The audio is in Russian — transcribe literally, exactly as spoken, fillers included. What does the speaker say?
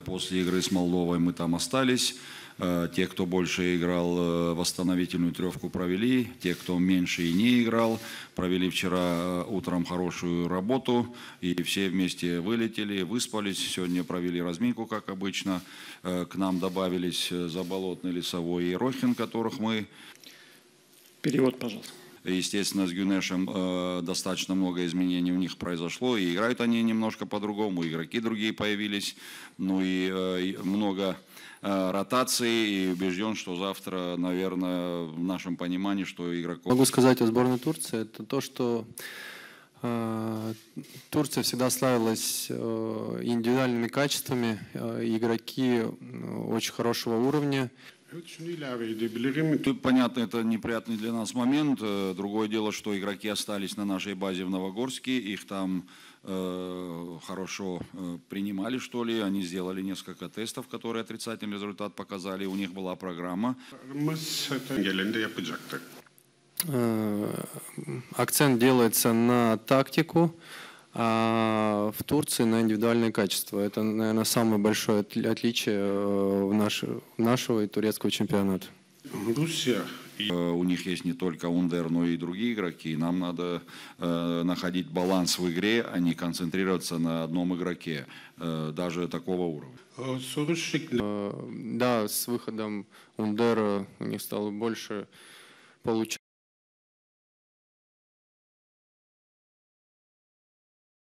После игры с Молдовой мы там остались. Те, кто больше играл, восстановительную трёвку провели. Те, кто меньше и не играл, провели вчера утром хорошую работу. И все вместе вылетели, выспались. Сегодня провели разминку, как обычно. К нам добавились Заболотный, Лесовой и Рохин, которых мы... Перевод, пожалуйста. Естественно, с Гюнешем э, достаточно много изменений у них произошло. И играют они немножко по-другому, игроки другие появились. Ну и э, много э, ротаций. И убежден, что завтра, наверное, в нашем понимании, что игроков... Могу сказать о сборной Турции, это то, что э, Турция всегда славилась э, индивидуальными качествами. Э, игроки очень хорошего уровня. Понятно, это неприятный для нас момент. Другое дело, что игроки остались на нашей базе в Новогорске. Их там э, хорошо э, принимали, что ли. Они сделали несколько тестов, которые отрицательный результат показали. У них была программа. Э, акцент делается на тактику, а в Турции на индивидуальные качества. Это, наверное, самое большое отличие нашего и турецкого чемпионата. У них есть не только Ундер, но и другие игроки. Нам надо э, находить баланс в игре, а не концентрироваться на одном игроке, э, даже такого уровня. Э, да, с выходом Ундера у них стало больше получаться.